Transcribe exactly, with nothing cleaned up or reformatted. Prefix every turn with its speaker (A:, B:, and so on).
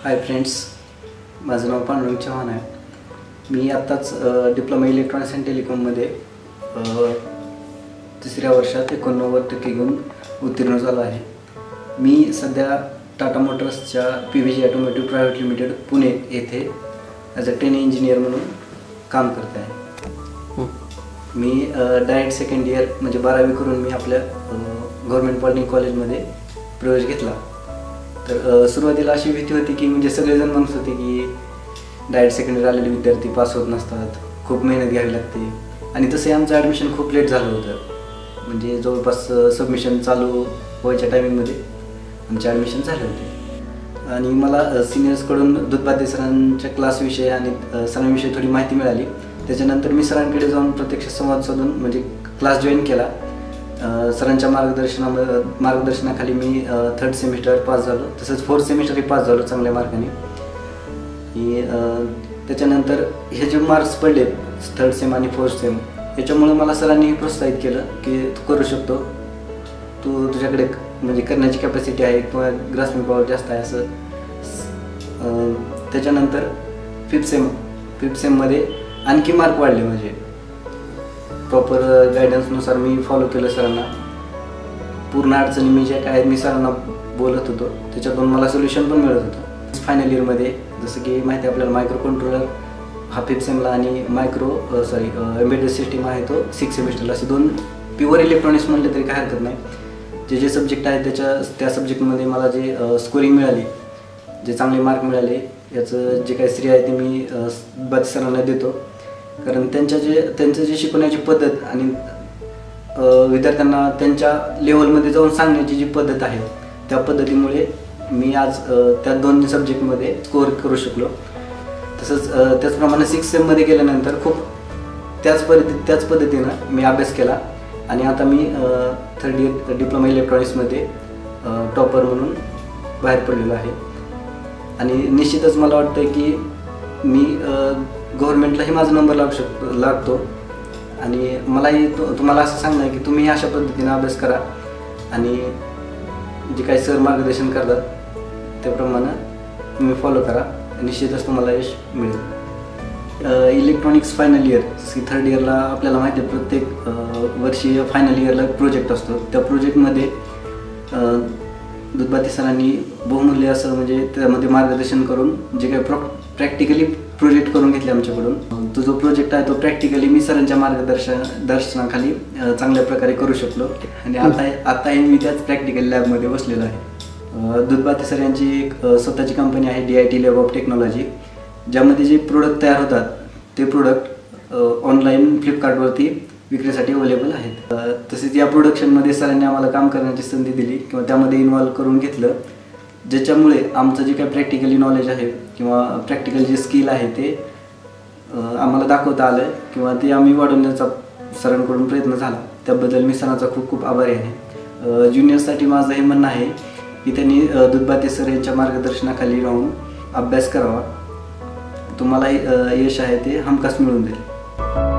A: Hi friends, माझं नाव पांडुरंग चव्हाण आहे। मी आत्ताच डिप्लोमा इलेक्ट्रॉनिक्स अँड टेलिकॉममध्ये तिसऱ्या वर्षात एकोणनव्वद टक्के घेऊन उत्तीर्ण झालो आहे। मी सध्या टाटा मोटर्सच्या P V G automotive private limited Pune येथे ॲज अ ट्रेनिंग इंजिनियर म्हणून काम करत आहे। मी डायरेक्ट सेकंड इयर म्हणजे बारावी करून मी आपल्या गव्हर्नमेंट पॉलिटेक्निक कॉलेजमध्ये प्रवेश घेतला। तर सुरुवातीला अशी भीती होती की म्हणजे सगळेजण म्हणत होते की डायरेक्ट सेकंड इयर आलेले विद्यार्थी पास होत नसतात, खूप मेहनत घ्यावी लागते। आणि तसे आमचं ॲडमिशन खूप लेट झालं होतं, म्हणजे जवळपास सबमिशन चालू व्हायच्या टायमिंगमध्ये आमचे ॲडमिशन झाले होते। आणि मला सिनियर्सकडून दुधबाते सरांच्या क्लासविषयी आणि सरांविषयी थोडी माहिती मिळाली। त्याच्यानंतर मी सरांकडे जाऊन प्रत्यक्ष संवाद साधून म्हणजे क्लास जॉईन केला। सरांच्या मार्गदर्शनामध्ये मार्गदर्शनाखाली मी थर्ड सेमिस्टर पास झालो, तसंच फोर्थ सेमिस्टरही पास झालो चांगल्या मार्काने। त्याच्यानंतर हे जे मार्क्स पडले थर्ड सेम आणि फोर्थ सेम, याच्यामुळे मला सरांनी प्रोत्साहित केलं की तू करू शकतो, तू तुझ्याकडे म्हणजे करण्याची कॅपॅसिटी आहे किंवा ग्रास्पिंग पॉवर जास्त आहे असं। त्याच्यानंतर फिफ्थ सेम फिफ्थ सेममध्ये आणखी मार्क वाढले, म्हणजे प्रॉपर गायडन्सनुसार मी फॉलो केलं सरांना। पूर्ण अडचणी मी ज्या काय मी सरांना बोलत होतो त्याच्यातून मला सोल्युशन पण मिळत होतं। फायनल इयरमध्ये जसं की माहिती आहे आपल्याला मायक्रो कंट्रोलर हा फिफ्थ सेमला आणि मायक्रो सॉरी एम्बेडेड सिस्टीम आहे तो सिक्स सेमिस्टरला, असे दोन प्युअर इलेक्ट्रॉनिक्स म्हणले तरी काय हरकत नाही। जे जे सब्जेक्ट आहेत त्याच्या त्या सब्जेक्टमध्ये मला जे स्कोरिंग मिळाली, जे चांगले मार्क मिळाले, याचं जे काही श्रेय आहे ते मी बाकी सरांना देतो। कारण त्यांच्या जे त्यांचं जे शिकवण्याची पद्धत आणि विद्यार्थ्यांना त्यांच्या लेवलमध्ये जाऊन सांगण्याची जी पद्धत आहे त्या पद्धतीमुळे मी आज त्या दोन सब्जेक्टमध्ये स्कोअर करू शकलो। तसंच त्याचप्रमाणे सिक्स सेममध्ये गेल्यानंतर खूप त्याच पद्धती त्याच पद्धतीनं मी अभ्यास केला आणि आता मी थर्ड इयर डिप्लोमा इलेक्ट्रॉनिक्समध्ये टॉपर म्हणून बाहेर पडलेलो आहे। आणि निश्चितच मला वाटतं की मी गव्हर्नमेंटलाही माझा नंबर लागू शकतो लागतो आणि मलाही तुम्हाला असं सांगणं आहे की तुम्ही अशा पद्धतीने अभ्यास करा आणि जे काही सर मार्गदर्शन करतात त्याप्रमाणे तुम्ही फॉलो करा, निश्चितच तुम्हाला यश मिळेल। इलेक्ट्रॉनिक्स फायनल इयर थर्ड इयरला आपल्याला माहिती आहे प्रत्येक वर्षी फायनल इयरला प्रोजेक्ट असतो। त्या प्रोजेक्टमध्ये दुधबाते सरांनी बहुमूल्य असं म्हणजे त्यामध्ये मार्गदर्शन करून जे काही प्रॉ प्रॅक्टिकली प्रोजेक्ट करून घेतले आमच्याकडून। तो जो प्रोजेक्ट आहे तो प्रॅक्टिकली मी सरांच्या मार्गदर्शन दर्शनाखाली चांगल्या प्रकारे करू शकलो आणि आता आताही मी त्याच प्रॅक्टिकल लॅबमध्ये बसलेलो आहे। दुधबाते सर यांची एक स्वतःची कंपनी आहे D I T lab of technology, ज्यामध्ये जे प्रोडक्ट तयार होतात ते प्रोडक्ट ऑनलाईन फ्लिपकार्टवरती विक्रीसाठी अवेलेबल आहेत। तसेच या प्रोडक्शनमध्ये सरांनी आम्हाला काम करण्याची संधी दिली किंवा त्यामध्ये इन्व्हॉल्व करून घेतलं, ज्याच्यामुळे आमचं जे काही प्रॅक्टिकली नॉलेज आहे किंवा प्रॅक्टिकल जे स्किल आहे ते आम्हाला दाखवता आलं किंवा ते आम्ही वाढवण्याचा सरांकडून प्रयत्न झाला। त्याबद्दल मी सरांचा खूप खूप आभारी आहे। ज्युनियर्ससाठी माझं हे म्हणणं आहे की त्यांनी दुधबाते सर यांच्या मार्गदर्शनाखाली राहून अभ्यास करावा, तुम्हालाही यश आहे ते हमखास मिळून जाईल।